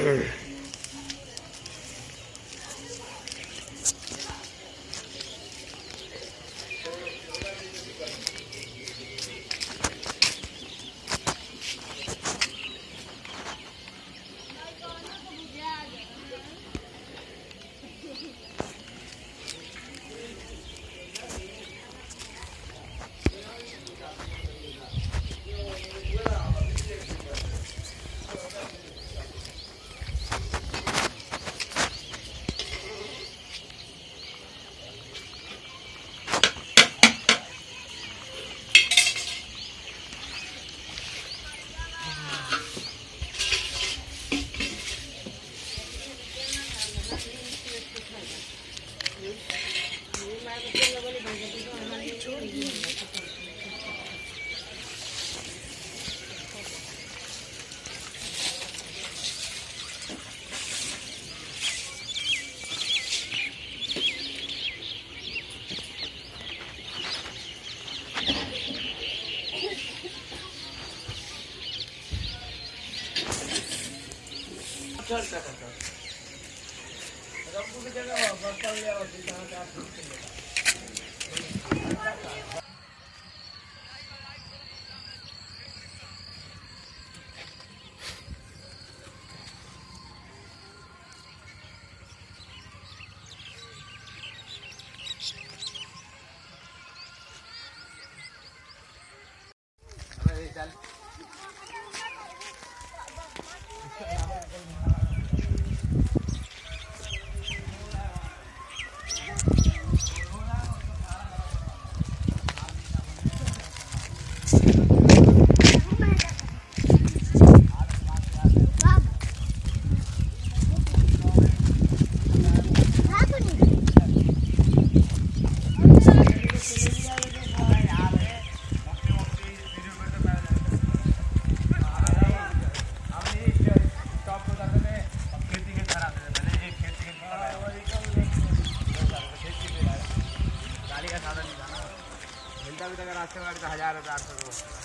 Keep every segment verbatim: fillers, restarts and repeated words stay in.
हजार रुपये आठ सौ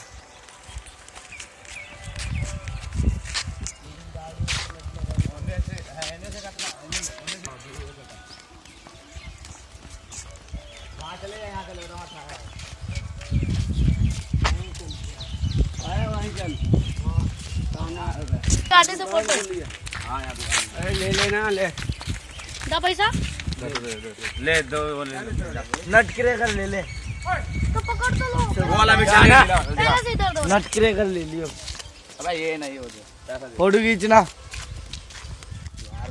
वहाँ चले जाए, यहाँ चले वहीं चल काटे तो फोटो अरे ले लेना ले दा पैसा ले दो नट क्रेकर ले ले तो पकड़ तो लो वो वाला मिठाई पहले से इधर दो नट क्रेकर ले लियो। अबे ये नहीं हो जाए फोटो खींचना यार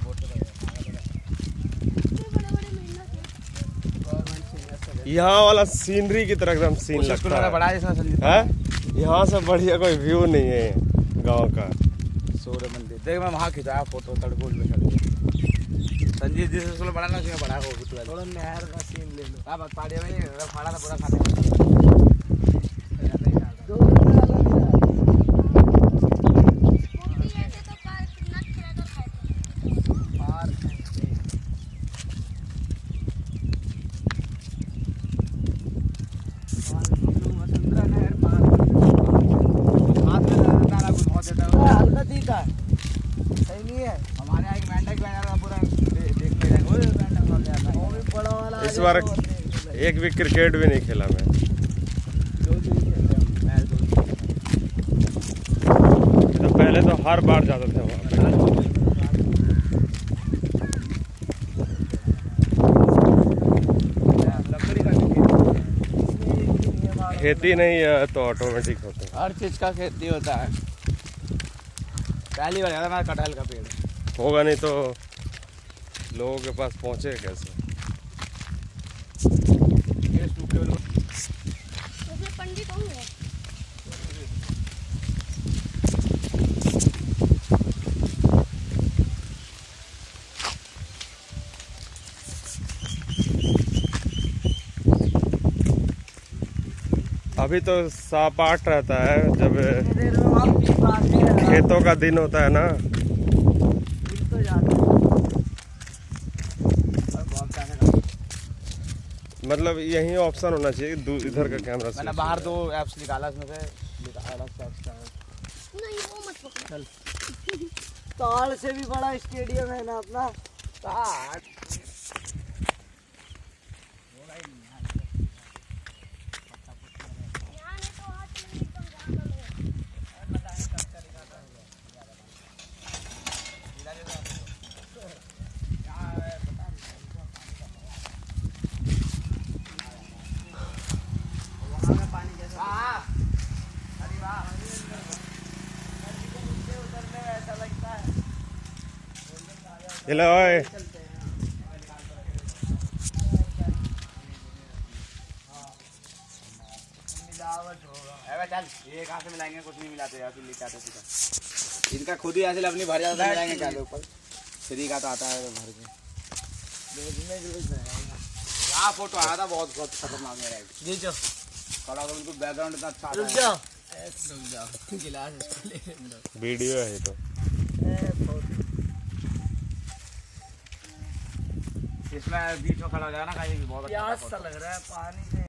यहाँ वाला सीनरी की तरह एकदम सीन लगता है बड़ा जैसा है। यहाँ से बढ़िया कोई व्यू नहीं है गांव का। सूर्य मंदिर देख मैं वहाँ खिंचाया फोटो तड़कोल में संजीव जी से बड़ा ना बड़ा हो थोड़ा नहर का सीन ले लो। आप पाड़ी में फाड़ा था पूरा खाने सही नहीं है। हमारे यहाँ एक मेंढक पूरा देख इस बार एक भी क्रिकेट भी नहीं खेला मैं। तो पहले तो हर बार जाते थे वहाँ पे। खेती नहीं है तो ऑटोमेटिक होता है। हर चीज का खेती होता है। पहली बार ज्यादा मैं कटहल का पेड़ होगा नहीं तो लोगों के पास पहुँचे कैसे। पंडित होंगे अभी तो सापाट रहता है जब खेतों का दिन होता है ना। मतलब यही ऑप्शन होना चाहिए इधर का कैमरा से। मैंने बाहर दो ऐप्स निकाला इसमें से अलग से नहीं वो मत पकड़। चल ताल से भी बड़ा स्टेडियम है ना अपना। ताल यहाँ नहीं तो हाथ में एकदम जान लो। चलो ओए चल ये कहाँ से मिलाएंगे, कुछ नहीं मिलाते यार, लेके आते सीधा। इनका खुद ही ऐसे अपनी भर जाता है, मिलाएंगे क्या ऊपर फ्री का तो आता है भर के। यहाँ फोटो आया था बहुत बहुत खतरनाक मेरा, नीचे खड़ा हो बिल्कुल बैकग्राउंड इतना अच्छा रुक आता है। जाओ। रुक जाओ गिलास इसको ले लो। वीडियो है तो इसमें बीच में खड़ा हो जाएगा ना कहीं भी, बहुत अच्छा प्यास फोटो। सा लग रहा है पानी से।